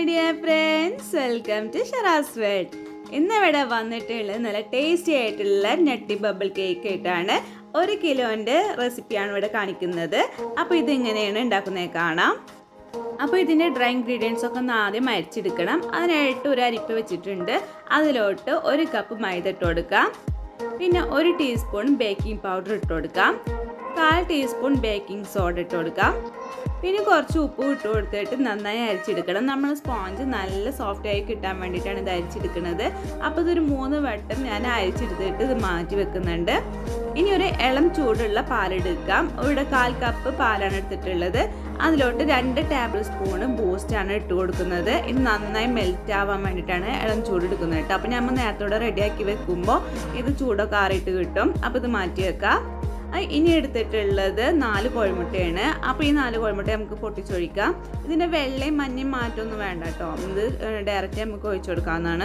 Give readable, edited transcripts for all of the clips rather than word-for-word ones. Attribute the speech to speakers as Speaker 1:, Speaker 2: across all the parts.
Speaker 1: my dear friends, welcome to Shara's World. ഇന്നിവിടെ വന്നിട്ടുള്ള നല്ല ടേസ്റ്റി ആയിട്ടുള്ള നട്ടി ബബിൾ കേക്ക് ആയിട്ടാണ് 1 കിലോന്റെ റെസിപ്പിയാണ് ഇവിടെ കാണിക്കുന്നത്. അപ്പോൾ ഇത് എങ്ങനെയാണ് ഉണ്ടാക്കുന്നത് കാണാം. അപ്പോൾ ഇതിന്റെ ഡ്രൈ ഇൻഗ്രീഡിയൻസ് ഒക്കെ ആദ്യം അരിച്ചെടുക്കണം. അതിനായിട്ട് ഒരു അരിപ്പ വെച്ചിട്ടുണ്ട്. അതിലോട്ട് 1 കപ്പ് മൈദ ഇട്ട് കൊടുക്കാം. പിന്നെ 1 ടീസ്പൂൺ ബേക്കിംഗ് പൗഡർ ഇട്ട് കൊടുക്കാം. 1/4 ടീസ്പൂൺ ബേക്കിംഗ് സോഡ ഇട്ട് കൊടുക്കാം. പിന്നെ കുറച്ച് ഉപ്പ് ഇട്ട് കൊടുത്തിട്ട് നന്നായി അരിച്ചെടുക്കണം. നമ്മൾ സ്പോഞ്ച് നല്ല സോഫ്റ്റായി കിട്ടാൻ വേണ്ടിയിട്ടാണ് ഇത് അരിച്ചെടുക്കുന്നത്. അപ്പോൾ ഇതൊരു 3 വട്ടം ഞാൻ അരിച്ചെടുത്തിട്ട് ഇത് മാറ്റി വെക്കുന്നുണ്ട്. ഇനി ഒരു ഇളം ചൂടുള്ള പാലെടുക്കാം. ഇവിടെ 1/4 കപ്പ് പാലാണ് എടുത്തിട്ടുള്ളത്. അതിലോട്ട് 2 ടേബിൾ സ്പൂൺ ബൂസ്റ്റാണ് ഇട്ട് കൊടുക്കുന്നത്. ഇത് നന്നായി മെൽറ്റ് ആവാൻ വേണ്ടിയിട്ടാണ് ഇളം ചൂട് എടുക്കുന്നത് കേട്ടോ. അപ്പോൾ നമ്മൾ നേരത്തോടെ റെഡിയാക്കി വെക്കുമ്പോൾ ഇത് ചൂടൊക്കെ ആറിയിട്ട് കിട്ടും. അപ്പോൾ ഇത് മാറ്റി വെക്കാം. ഇനി എടുത്തിട്ടുള്ളത് 4 കോഴിമുട്ടയാണ്. അപ്പോൾ ഈ 4 കോഴിമുട്ട നമുക്ക് പൊട്ടിച്ചൊഴിക്കാം. ഇതിൻ്റെ വെള്ളയും മഞ്ഞയും മാറ്റമൊന്നും വേണ്ട കേട്ടോ. ഇത് ഡയറക്റ്റ് നമുക്ക് ഒഴിച്ചു കൊടുക്കാവുന്നതാണ്.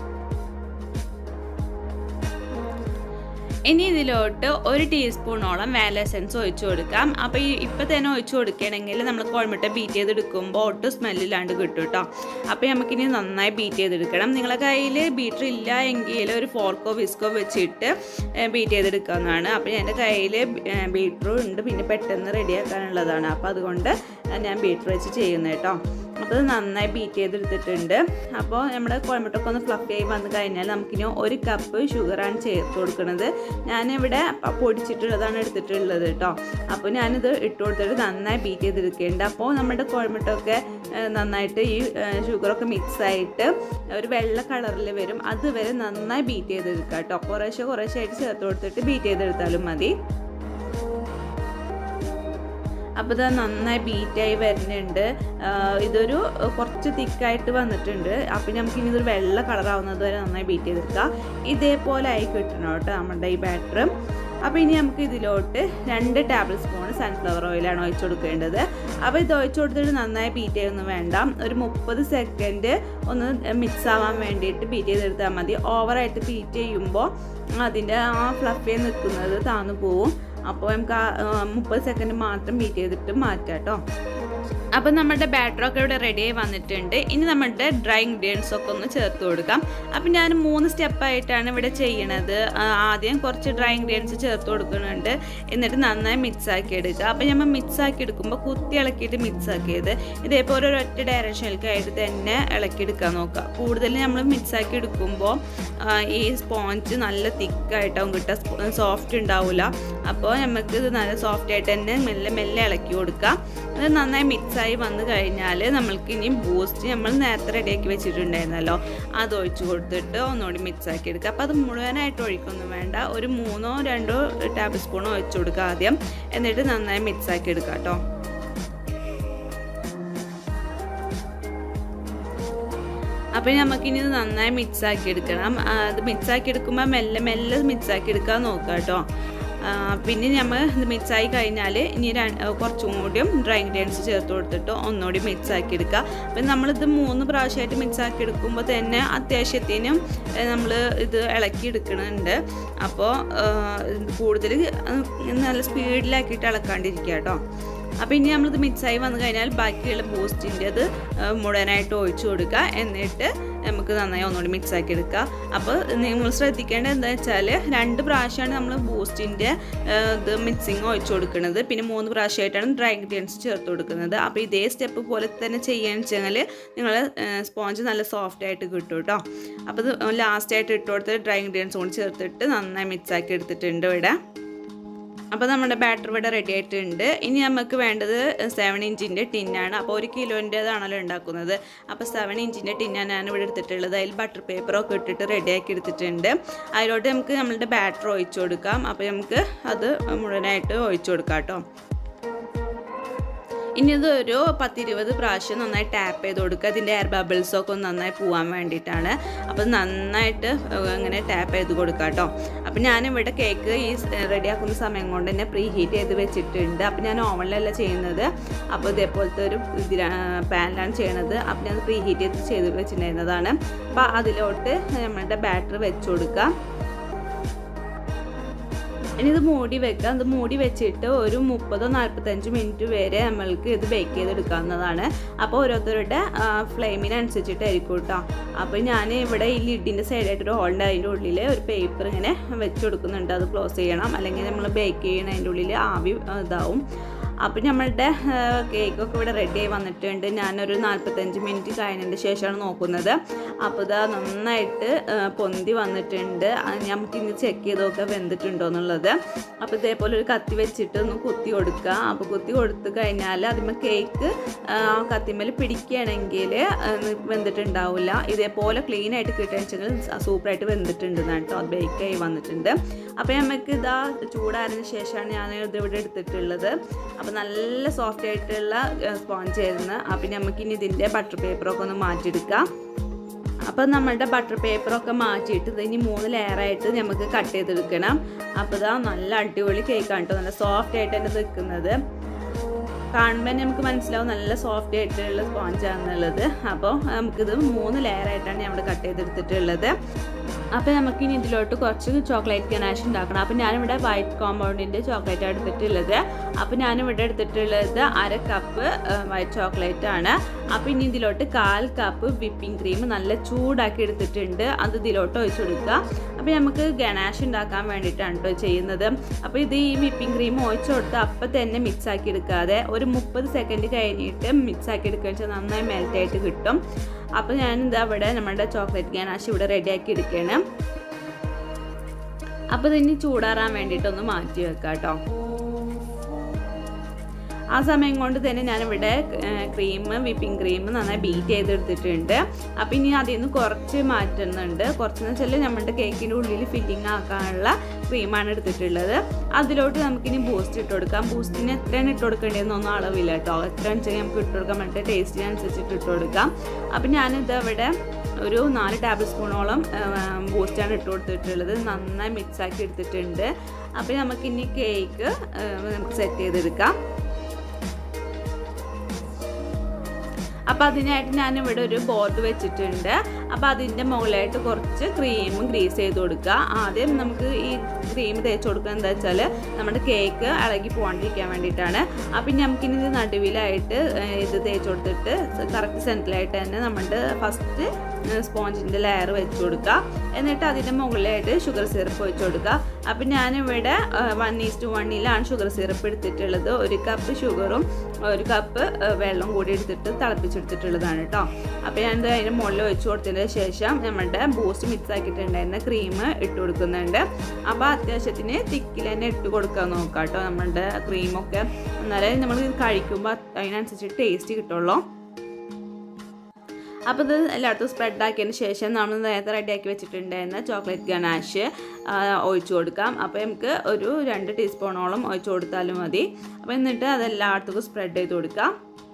Speaker 1: ഇനി ഇതിലോട്ട് 1 ടീസ്പൂണോളം വാനില എസൻസ് ഒഴിച്ചു കൊടുക്കാം. അപ്പോൾ ഇപ്പം തന്നെ ഒഴിച്ചു കൊടുക്കുകയാണെങ്കിൽ നമ്മൾ കോഴിമുട്ട ബീറ്റ് ചെയ്തെടുക്കുമ്പോൾ ഒട്ടും സ്മെല്ലില്ലാണ്ട് കിട്ടും കേട്ടോ. അപ്പോൾ നമുക്കിനി നന്നായി ബീറ്റ് ചെയ്തെടുക്കണം. നിങ്ങളുടെ കയ്യിൽ ബീറ്റർ ഇല്ല എങ്കിൽ ഒരു ഫോർക്കോ വിസ്കോ വെച്ചിട്ട് ബീറ്റ് ചെയ്തെടുക്കാവുന്നതാണ്. അപ്പോൾ എൻ്റെ കയ്യിൽ ബീറ്ററും ഉണ്ട്, പിന്നെ പെട്ടെന്ന് റെഡിയാക്കാനുള്ളതാണ്. അപ്പോൾ അതുകൊണ്ട് ഞാൻ ബീറ്റർ വെച്ച് ചെയ്യുന്നത് കേട്ടോ. അപ്പോൾ നന്നായി ബീറ്റ് ചെയ്തെടുത്തിട്ടുണ്ട്. അപ്പോൾ നമ്മുടെ കോഴിമുട്ടൊക്കെ ഒന്ന് ഫ്ലഫി ആയി വന്നു കഴിഞ്ഞാൽ നമുക്കിനി 1 കപ്പ് ഷുഗറാണ് ചേർത്ത് കൊടുക്കുന്നത്. ഞാനിവിടെ പൊടിച്ചിട്ടുള്ളതാണ് എടുത്തിട്ടുള്ളത് കേട്ടോ. അപ്പോൾ ഞാനിത് ഇട്ട് കൊടുത്തിട്ട് നന്നായി ബീറ്റ് ചെയ്തെടുക്കേണ്ട. അപ്പോൾ നമ്മുടെ കോഴിമുട്ടൊക്കെ നന്നായിട്ട് ഈ ഷുഗറൊക്കെ മിക്സായിട്ട് ഒരു വെള്ള കളറിൽ വരും. അതുവരെ നന്നായി ബീറ്റ് ചെയ്തെടുക്കുക കേട്ടോ. കുറേശ്ശായിട്ട് ചേർത്ത് കൊടുത്തിട്ട് ബീറ്റ് ചെയ്തെടുത്താലും മതി. അപ്പോൾ ഇത് നന്നായി ബീറ്റായി വരുന്നുണ്ട്. ഇതൊരു കുറച്ച് തിക്കായിട്ട് വന്നിട്ടുണ്ട്. അപ്പോൾ നമുക്കിനി ഇതൊരു വെള്ള കളറാവുന്നത് വരെ നന്നായി ബീറ്റ് ചെയ്തെടുക്കാം. ഇതേപോലെ ആയി കിട്ടണം കേട്ടോ നമ്മുടെ ഈ ബാറ്റർ. അപ്പോൾ ഇനി നമുക്ക് ഇതിലോട്ട് 2 ടേബിൾ സ്പൂൺ സൺഫ്ലവർ ഓയിലാണ് ഒഴിച്ചു കൊടുക്കേണ്ടത്. അപ്പോൾ ഇത് ഒഴിച്ചു കൊടുത്തിട്ട് നന്നായി ബീറ്റ് ചെയ്യൊന്നും വേണ്ട. ഒരു 30 സെക്കൻഡ് ഒന്ന് മിക്സ് ആവാൻ വേണ്ടിയിട്ട് ബീറ്റ് ചെയ്തെടുത്താൽ മതി. ഓവറായിട്ട് ബീറ്റ് ചെയ്യുമ്പോൾ അതിൻ്റെ ആ ഫ്ലഫി നിൽക്കുന്നത് താന്നു പോവും. അപ്പോൾ നമുക്ക് 30 സെക്കൻഡ് മാത്രം ബീറ്റ് ചെയ്തിട്ട് മാറ്റാം കേട്ടോ. അപ്പോൾ നമ്മുടെ ബാറ്ററൊക്കെ ഇവിടെ റെഡിയായി വന്നിട്ടുണ്ട്. ഇനി നമ്മുടെ ഡ്രൈ ഇൻഗ്രീഡിയൻസ് ഒക്കെ ഒന്ന് ചേർത്ത് കൊടുക്കാം. അപ്പോൾ ഞാൻ 3 സ്റ്റെപ്പായിട്ടാണ് ഇവിടെ ചെയ്യണത്. ആദ്യം കുറച്ച് ഡ്രൈ ഇൻഗ്രീഡിയൻസ് ചേർത്ത് കൊടുക്കുന്നുണ്ട്. എന്നിട്ട് നന്നായി മിക്സ് ആക്കി എടുക്കുക. അപ്പോൾ നമ്മൾ മിക്സ് ആക്കി എടുക്കുമ്പോൾ കുത്തി ഇളക്കിയിട്ട് മിക്സ് ആക്കിയത് ഇതേപോലെ ഒരൊറ്റ ഡയറക്ഷനിലേക്കായിട്ട് തന്നെ ഇളക്കിയെടുക്കാൻ നോക്കുക. കൂടുതൽ നമ്മൾ മിക്സ് ആക്കി എടുക്കുമ്പോൾ ഈ സ്പോഞ്ച് നല്ല തിക്കായിട്ടാവും കിട്ടുക, സോഫ്റ്റ് ഉണ്ടാവില്ല. അപ്പോൾ നമുക്ക് ഇത് നല്ല സോഫ്റ്റ് ആയിട്ട് തന്നെ മെല്ലെ മെല്ലെ ഇളക്കി കൊടുക്കാം. അത് നന്നായി മിക്സായി വന്നു കഴിഞ്ഞാൽ നമ്മൾക്ക് ഇനി ബൂസ്റ്റ് നമ്മൾ നേരത്തെ റെഡിയാക്കി വെച്ചിട്ടുണ്ടായിരുന്നല്ലോ, അത് ഒഴിച്ചു കൊടുത്തിട്ട് ഒന്നുകൂടി മിക്സാക്കി എടുക്കുക. അപ്പോൾ അത് മുഴുവനായിട്ട് ഒഴിക്കൊന്നും വേണ്ട. ഒരു 3 or 2 ടേബിൾ സ്പൂൺ ഒഴിച്ചു കൊടുക്കുക ആദ്യം. എന്നിട്ട് നന്നായി മിക്സാക്കി എടുക്കുക കേട്ടോ. അപ്പോൾ നമുക്കിനി ഇത് നന്നായി മിക്സാക്കി എടുക്കണം. അത് മിക്സാക്കി എടുക്കുമ്പോൾ മെല്ലെ മെല്ലെ മിക്സാക്കി എടുക്കാൻ നോക്കുക കേട്ടോ. പിന്നെ നമ്മൾ ഇത് മിക്സായി കഴിഞ്ഞാൽ ഇനി കുറച്ചും കൂടിയും ഡ്രൈ ഇൻഗ്രീഡിയൻസ് ചേർത്ത് കൊടുത്തിട്ട് ഒന്നുകൂടി മിക്സാക്കി എടുക്കുക. അപ്പം നമ്മളിത് 3 പ്രാവശ്യമായിട്ട് മിക്സാക്കി എടുക്കുമ്പോൾ തന്നെ അത്യാവശ്യത്തിനും നമ്മൾ ഇത് ഇളക്കി എടുക്കുന്നുണ്ട്. അപ്പോൾ കൂടുതൽ നല്ല സ്പീഡിലാക്കിയിട്ട് ഇളക്കാണ്ടിരിക്കുക കേട്ടോ. അപ്പോൾ ഇനി നമ്മളിത് മിക്സായി വന്നു കഴിഞ്ഞാൽ ബാക്കിയുള്ള ബൂസ്റ്റിൻ്റെ അത് മുഴുവനായിട്ട് ഒഴിച്ചു കൊടുക്കുക. എന്നിട്ട് നമുക്ക് നന്നായി ഒന്നുകൂടി മിക്സാക്കി എടുക്കുക. അപ്പോൾ നിങ്ങൾ ശ്രദ്ധിക്കേണ്ടത് എന്താ വെച്ചാൽ 2 പ്രാവശ്യമാണ് നമ്മൾ ബൂസ്റ്റിൻ്റെ ഇത് മിക്സിങ് ഒഴിച്ചു കൊടുക്കുന്നത്. പിന്നെ 3 പ്രാവശ്യമായിട്ടാണ് ഡ്രൈ ഇൻഗ്രീഡിയൻസ് ചേർത്ത് കൊടുക്കുന്നത്. അപ്പോൾ ഇതേ സ്റ്റെപ്പ് പോലെ തന്നെ ചെയ്യുകയെന്ന് വെച്ചാൽ നിങ്ങൾ സ്പോഞ്ച് നല്ല സോഫ്റ്റ് ആയിട്ട് കിട്ടും കേട്ടോ. അപ്പോൾ ഇത് ലാസ്റ്റായിട്ട് ഇട്ട് കൊടുത്തിട്ട് ഡ്രൈ ഇൻഗ്രീഡിയൻസ് കൂടി ചേർത്തിട്ട് നന്നായി മിക്സാക്കി എടുത്തിട്ടുണ്ട് ഇവിടെ. അപ്പോൾ നമ്മുടെ ബാറ്റർ ഇവിടെ റെഡി ആയിട്ടുണ്ട്. ഇനി നമുക്ക് വേണ്ടത് 7 ഇഞ്ചിൻ്റെ ടിന്നാണ്. അപ്പോൾ 1 കിലോൻ്റേതാണല്ലോ ഉണ്ടാക്കുന്നത്. അപ്പോൾ 7 ഇഞ്ചിൻ്റെ ടിന്നാണ് ഞാൻ ഇവിടെ എടുത്തിട്ടുള്ളത്. അതിൽ ബട്ടർ പേപ്പറൊക്കെ ഇട്ടിട്ട് റെഡിയാക്കി എടുത്തിട്ടുണ്ട്. അതിലോട്ട് നമുക്ക് നമ്മളുടെ ബാറ്റർ ഒഴിച്ചു കൊടുക്കാം. അപ്പോൾ നമുക്ക് അത് മുഴുവനായിട്ട് ഒഴിച്ചു കൊടുക്കാം കേട്ടോ. ഇനി ഇതൊരു 10-20 പ്രാവശ്യം നന്നായി ടാപ്പ് ചെയ്ത് കൊടുക്കുക. അതിൻ്റെ എയർ ബബിൾസൊക്കെ ഒന്ന് നന്നായി പോകാൻ വേണ്ടിയിട്ടാണ്. അപ്പോൾ നന്നായിട്ട് ഇങ്ങനെ ടാപ്പ് ചെയ്ത് കൊടുക്കുക കേട്ടോ. അപ്പോൾ ഞാനിവിടെ കേക്ക് ഈ റെഡിയാക്കുന്ന സമയം കൊണ്ട് തന്നെ പ്രീ ഹീറ്റ് ചെയ്ത് വെച്ചിട്ടുണ്ട്. അപ്പോൾ ഞാൻ ഓവനിലല്ല ചെയ്യുന്നത്. അപ്പോൾ ഇതേപോലത്തെ ഒരു പാനിലാണ് ചെയ്യണത്. അപ്പോൾ ഞാൻ പ്രീ ഹീറ്റ് ചെയ്ത് വെച്ചിട്ടുണ്ടായിരുന്നതാണ്. അപ്പോൾ അതിലോട്ട് നമ്മളുടെ ബാറ്റർ വെച്ച് കൊടുക്കുക. ഇനി ഇത് മൂടി വെക്കാം. ഇത് മൂടി വെച്ചിട്ട് ഒരു 30-45 മിനിറ്റ് വരെ നമ്മൾക്ക് ഇത് ബേക്ക് ചെയ്തെടുക്കാവുന്നതാണ്. അപ്പോൾ ഓരോരുത്തരുടെ ഫ്ലെയിമിനനുസരിച്ചിട്ടായിരിക്കും കേട്ടോ. അപ്പോൾ ഞാൻ ഇവിടെ ഈ ലിഡിൻ്റെ സൈഡായിട്ടൊരു ഹോളുണ്ട്, അതിൻ്റെ ഉള്ളിൽ ഒരു പേപ്പർ ഇങ്ങനെ വെച്ച് കൊടുക്കുന്നുണ്ട്. അത് ക്ലോസ് ചെയ്യണം, അല്ലെങ്കിൽ നമ്മൾ ബേക്ക് ചെയ്യണം അതിൻ്റെ ഉള്ളിൽ ആവി ഇതാവും. അപ്പോൾ നമ്മളുടെ കേക്കൊക്കെ ഇവിടെ റെഡി ആയി വന്നിട്ടുണ്ട്. ഞാനൊരു 45 മിനിറ്റ് കഴിഞ്ഞതിന് ശേഷമാണ് നോക്കുന്നത്. അപ്പോൾ ഇതാ നന്നായിട്ട് പൊന്തി വന്നിട്ടുണ്ട്. നമുക്കിനി ചെക്ക് ചെയ്ത് നോക്കാം വെന്തിട്ടുണ്ടോ എന്നുള്ളത്. അപ്പോൾ ഇതേപോലെ ഒരു കത്തി വെച്ചിട്ട് ഒന്ന് കുത്തി കൊടുക്കുക. അപ്പോൾ കുത്തി കൊടുത്തു കഴിഞ്ഞാൽ അതിന്മേൽ കേക്ക് കത്തിമേൽ പിടിക്കുകയാണെങ്കിൽ വെന്തിട്ടുണ്ടാവില്ല. ഇതേപോലെ ക്ലീൻ ആയിട്ട് കിട്ടുകയെന്നുവെച്ചെങ്കിൽ സൂപ്പറായിട്ട് വെന്തിട്ടുണ്ടെന്നാണ് കേട്ടോ. അത് ബേക്കായി വന്നിട്ടുണ്ട്. അപ്പോൾ നമുക്ക് ഇതാ ചൂടാറിന് ശേഷമാണ് ഞാൻ ഇതിവിടെ എടുത്തിട്ടുള്ളത്. അപ്പോൾ നല്ല സോഫ്റ്റ് ആയിട്ടുള്ള സ്പോഞ്ച് ആയിരുന്നു. അപ്പം നമുക്കിനി ഇതിൻ്റെ ബട്ടർ പേപ്പറൊക്കെ ഒന്ന് മാറ്റിയെടുക്കാം. അപ്പോൾ നമ്മളുടെ ബട്ടർ പേപ്പറൊക്കെ മാറ്റിയിട്ട് ഇതിന് 3 ലെയറായിട്ട് നമുക്ക് കട്ട് ചെയ്തെടുക്കണം. അപ്പോൾ ഇതാ നല്ല അടിപൊളി കേക്കാണ് കേട്ടോ. നല്ല സോഫ്റ്റ് ആയിട്ട് തന്നെ നിൽക്കുന്നത് കാണുമ്പോൾ നമുക്ക് മനസ്സിലാവും നല്ല സോഫ്റ്റ് ആയിട്ടുള്ള സ്പോഞ്ചാണെന്നുള്ളത്. അപ്പോൾ നമുക്കിത് 3 ലെയറായിട്ടാണ് ഞാൻ ഇവിടെ കട്ട് ചെയ്തെടുത്തിട്ടുള്ളത്. അപ്പോൾ നമുക്കിനി ഇതിലോട്ട് കുറച്ച് ചോക്ലേറ്റ് ഗനാഷ് ഉണ്ടാക്കണം. അപ്പോൾ ഞാനിവിടെ വൈറ്റ് കോമ്പൗണ്ടിൻ്റെ ചോക്ലേറ്റ് എടുത്തിട്ടുള്ളത്. അപ്പോൾ ഞാനിവിടെ എടുത്തിട്ടുള്ളത് 1/2 കപ്പ് വൈറ്റ് ചോക്ലേറ്റ് ആണ്. അപ്പോൾ ഇനി ഇതിലോട്ട് 1/4 കപ്പ് വിപ്പിംഗ് ക്രീം നല്ല ചൂടാക്കി എടുത്തിട്ടുണ്ട്. അത് ഇതിലോട്ട് ഒഴിച്ചു കൊടുക്കുക. അപ്പോൾ നമുക്ക് ഗനാഷ് ഉണ്ടാക്കാൻ വേണ്ടിയിട്ടാണ് കേട്ടോ ചെയ്യുന്നത്. അപ്പോൾ ഇത് ഈ വിപ്പിംഗ് ക്രീം ഒഴിച്ചു കൊടുത്ത് അപ്പം തന്നെ മിക്സ് ആക്കി എടുക്കാതെ ഒരു 30 സെക്കൻഡ് കഴിഞ്ഞിട്ട് മിക്സ് ആക്കി എടുക്കുക വെച്ചാൽ നന്നായി മെൽറ്റായിട്ട് കിട്ടും. അപ്പോൾ ഞാനിതാ ഇവിടെ നമ്മുടെ ചോക്ലേറ്റ് ഗനാഷ് ഇവിടെ റെഡിയാക്കി എടുക്കുകയാണ്. അപ്പോൾ ഇതിന് ചൂടാറാൻ വേണ്ടിയിട്ടൊന്ന് മാറ്റി വെക്കാം കേട്ടോ. ആ സമയം കൊണ്ട് തന്നെ ഞാനിവിടെ വിപ്പിംഗ് ക്രീം നന്നായി ബീറ്റ് ചെയ്തെടുത്തിട്ടുണ്ട്. അപ്പോൾ ഇനി അതിൽ നിന്ന് കുറച്ച് മാറ്റുന്നുണ്ട്. കുറച്ചെന്ന് വെച്ചാൽ നമ്മുടെ കേക്കിൻ്റെ ഉള്ളിൽ ഫില്ലിങ് ആക്കാനുള്ള ക്രീമാണ് എടുത്തിട്ടുള്ളത്. അതിലോട്ട് നമുക്കിനി ബൂസ്റ്റ് ഇട്ട് കൊടുക്കാം. ബൂസ്റ്റിന് എത്രയാണ് ഇട്ട് കൊടുക്കേണ്ടതെന്നൊന്നും അളവില്ല കേട്ടോ. എത്രയാണെന്ന് വെച്ചാൽ നമുക്ക് ഇട്ട് കൊടുക്കാൻ വേണ്ടിയിട്ട് ടേസ്റ്റിനനുസരിച്ചിട്ട് ഇട്ട് കൊടുക്കാം. അപ്പോൾ ഞാനിത് ഇവിടെ ഒരു 4 ടേബിൾ സ്പൂണോളം ബൂസ്റ്റാണ് ഇട്ട് കൊടുത്തിട്ടുള്ളത്. നന്നായി മിക്സാക്കി എടുത്തിട്ടുണ്ട്. അപ്പോൾ നമുക്കിനി കേക്ക് നമുക്ക് സെറ്റ് ചെയ്തെടുക്കാം. അപ്പോൾ അതിനായിട്ട് ഞാനിവിടെ ഒരു ബോർഡ് വെച്ചിട്ടുണ്ട്. അപ്പോൾ അതിൻ്റെ മുകളിലായിട്ട് കുറച്ച് ക്രീം ഗ്രീസ് ചെയ്ത് കൊടുക്കുക. ആദ്യം നമുക്ക് ഈ ക്രീം തേച്ച് കൊടുക്കുക എന്താ വെച്ചാൽ നമ്മുടെ കേക്ക് ഇളകി പോകാണ്ടിരിക്കാൻ വേണ്ടിയിട്ടാണ്. അപ്പോൾ ഇനി നമുക്കിനി ഇത് നടുവിലായിട്ട് ഇത് തേച്ച് കൊടുത്തിട്ട് കറക്റ്റ് സെൻറ്ററിലായിട്ട് തന്നെ നമ്മുടെ ഫസ്റ്റ് സ്പോഞ്ചിൻ്റെ ലെയർ വെച്ച് കൊടുക്കുക. എന്നിട്ട് അതിൻ്റെ മുകളിലായിട്ട് ഷുഗർ സിറപ്പ് വെച്ച് കൊടുക്കുക. അപ്പം ഞാനിവിടെ 1:1 ഷുഗർ സിറപ്പ് എടുത്തിട്ടുള്ളത്. 1 കപ്പ് ഷുഗറും 1 കപ്പ് വെള്ളം കൂടി എടുത്തിട്ട് തിളപ്പിച്ചെടുത്തിട്ടുള്ളതാണ് കേട്ടോ. അപ്പോൾ ഞാൻ അതിൻ്റെ മുകളിൽ വെച്ച് കൊടുത്തതിന് ശേഷം നമ്മുടെ ബൂസ്റ്റ് മിക്സ് ആക്കിയിട്ടുണ്ടായിരുന്ന ക്രീം ഇട്ട് കൊടുക്കുന്നുണ്ട്. അപ്പോൾ അത്യാവശ്യത്തിന് തിക്കിൽ തന്നെ ഇട്ട് കൊടുക്കാൻ നോക്കാം കേട്ടോ നമ്മുടെ ക്രീമൊക്കെ. എന്നാലേ നമ്മൾ കഴിക്കുമ്പോൾ അതിനനുസരിച്ച് ടേസ്റ്റ് കിട്ടുള്ളൂ. അപ്പോൾ ഇത് എല്ലായിടത്തും സ്പ്രെഡാക്കിയതിന് ശേഷം നമ്മൾ നേരത്തെ റെഡിയാക്കി വെച്ചിട്ടുണ്ടായിരുന്ന ചോക്ലേറ്റ് ഗനാഷ് ഒഴിച്ചു കൊടുക്കാം. അപ്പോൾ നമുക്ക് ഒരു 2 ടീസ്പൂണോളം ഒഴിച്ചു കൊടുത്താലും മതി. അപ്പോൾ എന്നിട്ട് അതെല്ലായിടത്തും സ്പ്രെഡ് ചെയ്ത് കൊടുക്കാം.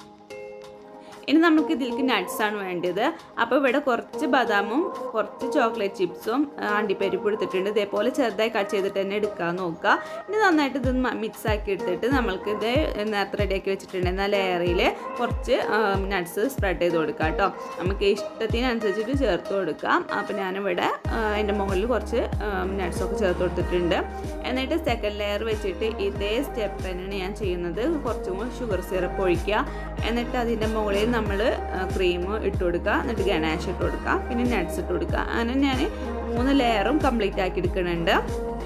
Speaker 1: ഇനി നമുക്ക് ഇതിലേക്ക് നട്ട്സാണ് വേണ്ടത്. അപ്പോൾ ഇവിടെ കുറച്ച് ബദാമും കുറച്ച് ചോക്ലേറ്റ് ചിപ്സും അണ്ടിപ്പരിപ്പ് എടുത്തിട്ടുണ്ട്. ഇതേപോലെ ചെറുതായി കട്ട് ചെയ്തിട്ട് തന്നെ എടുക്കാൻ നോക്കുക. ഇനി നന്നായിട്ട് ഇത് മിക്സ് ആക്കി എടുത്തിട്ട് നമ്മൾക്ക് ഇത് നേരത്തെ റെഡിയാക്കി വെച്ചിട്ടുണ്ട് എന്നാൽ ലെയറിൽ കുറച്ച് നട്ട്സ് സ്പ്രെഡ് ചെയ്ത് കൊടുക്കുക കേട്ടോ. നമുക്ക് ഇഷ്ടത്തിനനുസരിച്ചിട്ട് ചേർത്ത് കൊടുക്കാം. അപ്പോൾ ഞാനിവിടെ അതിൻ്റെ മുകളിൽ കുറച്ച് നട്ട്സൊക്കെ ചേർത്ത് കൊടുത്തിട്ടുണ്ട്. എന്നിട്ട് സെക്കൻഡ് ലെയർ വെച്ചിട്ട് ഇതേ സ്റ്റെപ്പ് തന്നെയാണ് ഞാൻ ചെയ്യുന്നത്. കുറച്ചും ഷുഗർ സിറപ്പ് ഒഴിക്കുക. എന്നിട്ട് അതിൻ്റെ മുകളിൽ നമ്മൾ ക്രീം ഇട്ട് കൊടുക്കുക. എന്നിട്ട് ഗനാഷ് ഇട്ട് കൊടുക്കുക. പിന്നെ നട്ട്സ് ഇട്ട് കൊടുക്കുക. അങ്ങനെ ഞാൻ 3 ലെയറും കംപ്ലീറ്റ് ആക്കി എടുക്കുന്നുണ്ട്.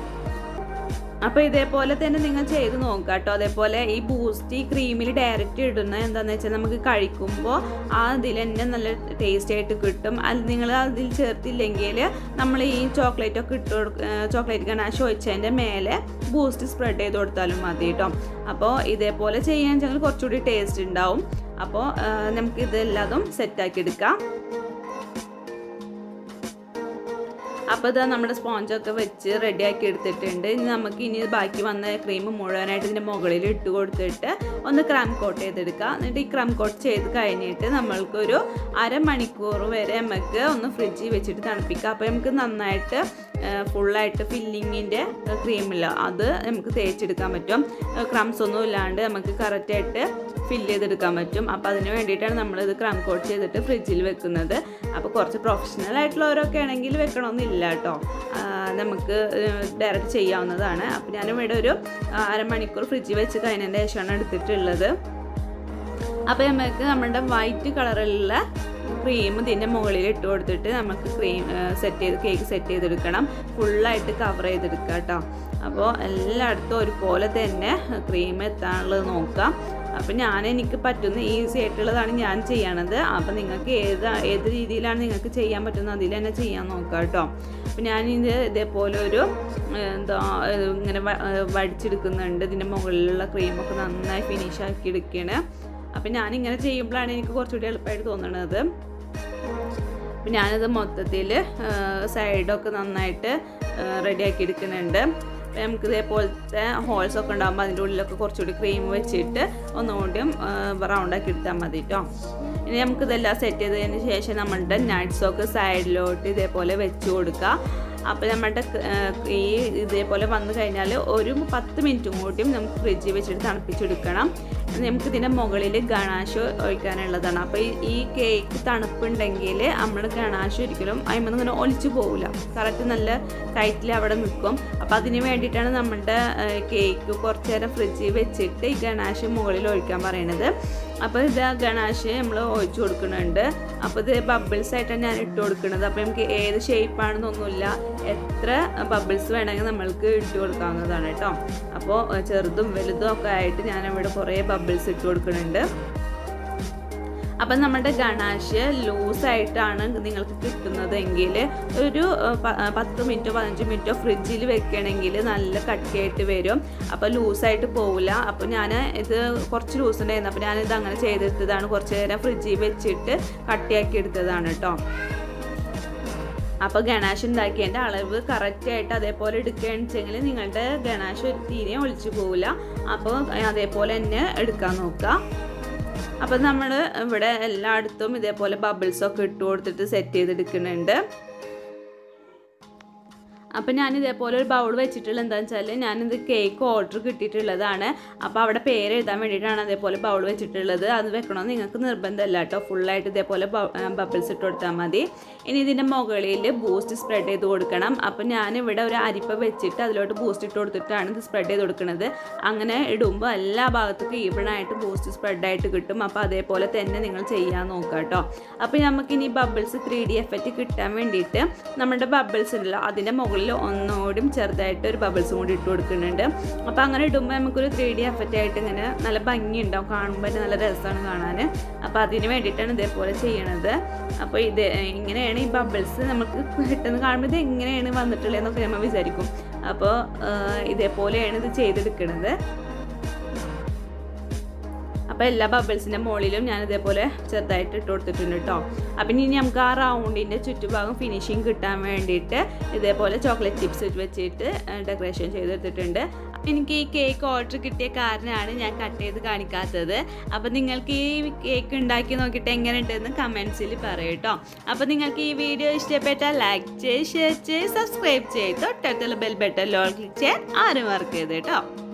Speaker 1: അപ്പോൾ ഇതേപോലെ തന്നെ നിങ്ങൾ ചെയ്ത് നോക്കുക കേട്ടോ. അതേപോലെ ഈ ബൂസ്റ്റ് ഈ ക്രീമിൽ ഡയറക്റ്റ് ഇടുന്നത് എന്താണെന്ന് വെച്ചാൽ നമുക്ക് കഴിക്കുമ്പോൾ ആ അതിൽ തന്നെ നല്ല ടേസ്റ്റ് ആയിട്ട് കിട്ടും. അത് നിങ്ങൾ അതിൽ ചേർത്തില്ലെങ്കിൽ നമ്മൾ ഈ ചോക്ലേറ്റൊക്കെ ചോക്ലേറ്റ് ഗനാഷ് ഒഴിച്ചതിൻ്റെ മേലെ ബൂസ്റ്റ് സ്പ്രെഡ് ചെയ്ത് കൊടുത്താലും മതി കേട്ടോ. അപ്പോൾ ഇതേപോലെ ചെയ്യാന്ന് വെച്ചാൽ കുറച്ചുകൂടി ടേസ്റ്റ് ഉണ്ടാവും. അപ്പോൾ നമുക്ക് ഇതെല്ലാതും സെറ്റാക്കി എടുക്കാം. അപ്പോൾ ഇതാ നമ്മുടെ സ്പോഞ്ചൊക്കെ വെച്ച് റെഡിയാക്കി എടുത്തിട്ടുണ്ട്. ഇനി ബാക്കി വന്ന ക്രീം മുഴുവനായിട്ട് ഇതിൻ്റെ മുകളിൽ ഇട്ട് കൊടുത്തിട്ട് ഒന്ന് ക്രം കോട്ട് ചെയ്തെടുക്കുക. എന്നിട്ട് ഈ ക്രം കോട്ട് ചെയ്ത് കഴിഞ്ഞിട്ട് നമ്മൾക്കൊരു 1/2 മണിക്കൂർ വരെ നമുക്ക് ഒന്ന് ഫ്രിഡ്ജിൽ വെച്ചിട്ട് തണുപ്പിക്കുക. അപ്പോൾ നമുക്ക് നന്നായിട്ട് ഫുള്ളായിട്ട് ഫില്ലിങ്ങിൻ്റെ ക്രീമില്ല അത് നമുക്ക് തേച്ചെടുക്കാൻ പറ്റും. ക്രംസ് ഒന്നും ഇല്ലാണ്ട് നമുക്ക് കറക്റ്റായിട്ട് ഫില്ല് ചെയ്തെടുക്കാൻ പറ്റും. അപ്പോൾ അതിന് വേണ്ടിയിട്ടാണ് നമ്മളിത് ക്രം കോട്ട് ചെയ്തിട്ട് ഫ്രിഡ്ജിൽ വെക്കുന്നത്. അപ്പോൾ കുറച്ച് പ്രൊഫഷണൽ ആയിട്ടുള്ളവരൊക്കെ ആണെങ്കിൽ വെക്കണമെന്നില്ല കേട്ടോ. നമുക്ക് ഡയറക്റ്റ് ചെയ്യാവുന്നതാണ്. അപ്പോൾ ഞാനിവിടെ ഒരു അരമണിക്കൂർ ഫ്രിഡ്ജിൽ വെച്ച് കഴിഞ്ഞതിൻ്റെ ശേഷമാണ് എടുത്തിട്ടുള്ളത്. അപ്പോൾ നമുക്ക് നമ്മുടെ വൈറ്റ് കളറിലുള്ള ക്രീം ഇതിൻ്റെ മുകളിൽ ഇട്ട് കൊടുത്തിട്ട് നമുക്ക് കേക്ക് സെറ്റ് ചെയ്തെടുക്കണം. ഫുള്ളായിട്ട് കവർ ചെയ്തെടുക്കുക കേട്ടോ. അപ്പോൾ എല്ലായിടത്തും ഒരുപോലെ തന്നെ ക്രീം എത്താനുള്ളത് നോക്കാം. അപ്പോൾ എനിക്ക് പറ്റുന്ന ഈസി ആയിട്ടുള്ളതാണ് ഞാൻ ചെയ്യണത്. അപ്പോൾ നിങ്ങൾക്ക് ഏത് രീതിയിലാണ് നിങ്ങൾക്ക് ചെയ്യാൻ പറ്റുന്നത് അതിൽ തന്നെ ചെയ്യാൻ നോക്കാം കേട്ടോ. അപ്പോൾ ഞാനിത് ഇതേപോലെ ഒരു ഇങ്ങനെ വടിച്ചെടുക്കുന്നുണ്ട്. ഇതിൻ്റെ മുകളിലുള്ള ക്രീമൊക്കെ നന്നായി ഫിനിഷ് ആക്കി എടുക്കുകയാണ്. അപ്പം ഞാനിങ്ങനെ ചെയ്യുമ്പോഴാണ് എനിക്ക് കുറച്ചുകൂടി എളുപ്പമായിട്ട് തോന്നുന്നത്. അപ്പം ഞാനിത് മൊത്തത്തിൽ സൈഡൊക്കെ നന്നായിട്ട് റെഡിയാക്കി എടുക്കുന്നുണ്ട്. അപ്പം നമുക്ക് ഇതേപോലത്തെ ഹോൾസൊക്കെ ഉണ്ടാകുമ്പോൾ അതിൻ്റെ ഉള്ളിലൊക്കെ കുറച്ചുകൂടി ക്രീം വെച്ചിട്ട് ഒന്നുകൂടിയും റൗണ്ടാക്കി എടുത്താൽ മതി കേട്ടോ. ഇനി നമുക്കിതെല്ലാം സെറ്റ് ചെയ്തതിന് ശേഷം നമ്മളുടെ നട്ട്സൊക്കെ സൈഡിലോട്ട് ഇതേപോലെ വെച്ച് കൊടുക്കുക. അപ്പോൾ നമ്മുടെ ഇതേപോലെ വന്നു കഴിഞ്ഞാൽ ഒരു 10 മിനിറ്റും കൂടിയും നമുക്ക് ഫ്രിഡ്ജിൽ വെച്ചിട്ട് തണുപ്പിച്ചെടുക്കണം. നമുക്കിതിൻ്റെ മുകളിൽ ഗണാഷ് ഒഴിക്കാനുള്ളതാണ്. അപ്പോൾ ഈ കേക്ക് തണുപ്പുണ്ടെങ്കിൽ നമ്മൾ ഗണാഷ് ഒരിക്കലും അതിൽ ഇങ്ങനെ ഒലിച്ചു പോകില്ല. കറക്റ്റ് നല്ല ടൈറ്റിൽ അവിടെ നിൽക്കും. അപ്പോൾ അതിന് വേണ്ടിയിട്ടാണ് നമ്മളുടെ കേക്ക് കുറച്ച് നേരം ഫ്രിഡ്ജിൽ വെച്ചിട്ട് ഈ ഗണാഷ് മുകളിൽ ഒഴിക്കാൻ പറയണത്. അപ്പോൾ ഇത് ഗണാഷ് നമ്മൾ ഒഴിച്ചു കൊടുക്കുന്നുണ്ട്. അപ്പോൾ ഇത് ബബിൾസ് ആയിട്ടാണ് ഞാൻ ഇട്ട് കൊടുക്കുന്നത്. അപ്പോൾ നമുക്ക് ഏത് ഷേപ്പാണെന്നൊന്നുമില്ല, എത്ര ബബിൾസ് വേണമെങ്കിൽ നമ്മൾക്ക് ഇട്ട് കൊടുക്കാവുന്നതാണ് കേട്ടോ. അപ്പോൾ ചെറുതും വലുതും ഒക്കെ ആയിട്ട് ഞാനിവിടെ കുറേ ബബിൾസ് ഇട്ട് കൊടുക്കുന്നുണ്ട്. അപ്പം നമ്മുടെ ഗണാഷ് ലൂസായിട്ടാണ് നിങ്ങൾക്ക് കിട്ടുന്നതെങ്കിൽ ഒരു 10 മിനിറ്റോ 15 മിനിറ്റോ ഫ്രിഡ്ജിൽ വെക്കണമെങ്കിൽ നല്ല കട്ടിയായിട്ട് വരും. അപ്പോൾ ലൂസായിട്ട് പോവില്ല. അപ്പോൾ ഞാൻ ഇത് കുറച്ച് ലൂസ് ഉണ്ടായിരുന്നു. അപ്പോൾ ഞാനിത് അങ്ങനെ ചെയ്തെടുത്തതാണ്. കുറച്ച് നേരം ഫ്രിഡ്ജിൽ വെച്ചിട്ട് കട്ടിയാക്കി എടുത്തതാണ് കേട്ടോ. അപ്പോൾ ഗണാഷ് ഉണ്ടാക്കിയതിൻ്റെ അളവ് കറക്റ്റായിട്ട് അതേപോലെ എടുക്കുകയാണെന്ന് വെച്ചെങ്കിൽ നിങ്ങളുടെ ഗണാഷ് തീരെ ഒളിച്ചു പോവില്ല. അപ്പോൾ അതേപോലെ തന്നെ എടുക്കാൻ നോക്കുക. അപ്പം നമ്മൾ ഇവിടെ എല്ലായിടത്തും ഇതേപോലെ ബബിൾസൊക്കെ ഇട്ട് കൊടുത്തിട്ട് സെറ്റ് ചെയ്തെടുക്കുന്നുണ്ട്. അപ്പം ഞാനിതേപോലെ ഒരു ബൗൾ വെച്ചിട്ടുള്ള എന്താണെന്ന് വെച്ചാൽ ഞാനിത് കേക്ക് ഓർഡർ കിട്ടിയിട്ടുള്ളതാണ്. അപ്പോൾ അവിടെ പേര് എഴുതാൻ വേണ്ടിയിട്ടാണ് അതേപോലെ ബൗൾ വെച്ചിട്ടുള്ളത്. അത് വെക്കണമെന്ന് നിങ്ങൾക്ക് നിർബന്ധമല്ല കേട്ടോ. ഫുള്ളായിട്ട് ഇതേപോലെ ബബിൾസ് ഇട്ട് കൊടുത്താൽ മതി. ഇനി ഇതിൻ്റെ മുകളിൽ ബൂസ്റ്റ് സ്പ്രെഡ് ചെയ്ത് കൊടുക്കണം. അപ്പം ഞാനിവിടെ ഒരു അരിപ്പ വെച്ചിട്ട് അതിലോട്ട് ബൂസ്റ്റ് ഇട്ട് കൊടുത്തിട്ടാണ് ഇത് സ്പ്രെഡ് ചെയ്ത് കൊടുക്കുന്നത്. അങ്ങനെ ഇടുമ്പോൾ എല്ലാ ഭാഗത്തേക്കും ഈവണായിട്ട് ബൂസ്റ്റ് സ്പ്രെഡായിട്ട് കിട്ടും. അപ്പോൾ അതേപോലെ തന്നെ നിങ്ങൾ ചെയ്യാൻ നോക്കുക കേട്ടോ. അപ്പോൾ നമുക്കിനി ബബിൾസ് 3D എഫക്റ്റ് കിട്ടാൻ വേണ്ടിയിട്ട് നമ്മുടെ ബബിൾസ് ഉണ്ടല്ലോ അതിൻ്റെ മുകളിൽ ഒന്നുകൂടി ചെറുതായിട്ട് ഒരു ബബിൾസും കൂടി ഇട്ട് കൊടുക്കുന്നുണ്ട്. അപ്പോൾ അങ്ങനെ ഇടുമ്പോൾ നമുക്കൊരു 3D എഫക്റ്റ് ആയിട്ട് ഇങ്ങനെ നല്ല ഭംഗി ഉണ്ടാവും. കാണുമ്പോൾ നല്ല രസമാണ് കാണാൻ. അപ്പോൾ അതിന് വേണ്ടിയിട്ടാണ് ഇതേപോലെ ചെയ്യണത്. അപ്പോൾ ഇങ്ങനെയാണ് ഈ ബബിൾസ് നമുക്ക് പെട്ടെന്ന് കാണുമ്പോൾ ഇത് എങ്ങനെയാണ് വന്നിട്ടുള്ളതെന്നൊക്കെ നമ്മൾ വിചാരിക്കും. അപ്പോൾ ഇതേപോലെയാണ് ഇത് ചെയ്തെടുക്കുന്നത്. അപ്പോൾ എല്ലാ ബബിൾസിൻ്റെ മുകളിലും ഞാൻ ഇതേപോലെ ചെറുതായിട്ട് ഇട്ട് കൊടുത്തിട്ടുണ്ട് കേട്ടോ. അപ്പം ഇനി നമുക്ക് ആ റൗണ്ടിൻ്റെ ചുറ്റുഭാഗം ഫിനിഷിങ് കിട്ടാൻ വേണ്ടിയിട്ട് ഇതേപോലെ ചോക്ലേറ്റ് ചിപ്സ് വെച്ചിട്ട് ഡെക്കറേഷൻ ചെയ്തെടുത്തിട്ടുണ്ട്. എനിക്ക് ഈ കേക്ക് ഓർഡർ കിട്ടിയ കാരണമാണ് ഞാൻ കട്ട് ചെയ്ത് കാണിക്കാത്തത്. അപ്പോൾ നിങ്ങൾക്ക് ഈ കേക്ക് ഉണ്ടാക്കി നോക്കിയിട്ട് എങ്ങനെയുണ്ടെന്ന് കമൻസിൽ പറയും കേട്ടോ. അപ്പോൾ നിങ്ങൾക്ക് ഈ വീഡിയോ ഇഷ്ടപ്പെട്ടാൽ ലൈക്ക് ചെയ്ത് ഷെയർ ചെയ്ത് സബ്സ്ക്രൈബ് ചെയ്ത് തൊട്ടടുത്തുള്ള ബെൽ ബട്ടൺ ഓൾ ക്ലിക്ക് ചെയ്യാൻ ആരും മറക്കരുത് കേട്ടോ.